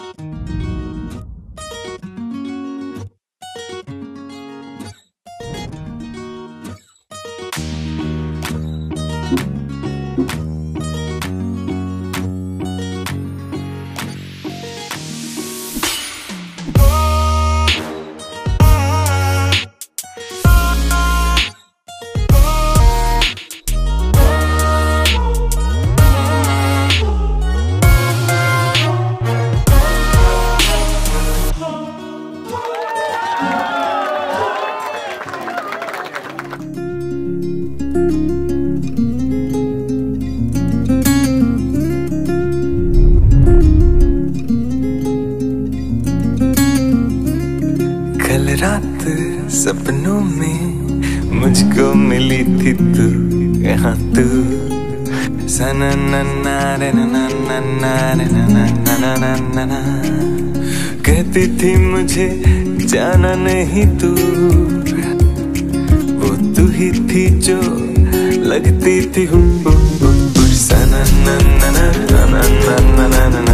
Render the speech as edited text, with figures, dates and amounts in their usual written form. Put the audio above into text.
रात सपनों में मुझको मिली थी तू, यहाँ तू सना ना ना रे ना ना ना ना रे ना ना ना ना ना ना, कहती थी मुझे जाना नहीं तू, वो तू ही थी जो लगती थी सना ना ना ना ना ना ना ना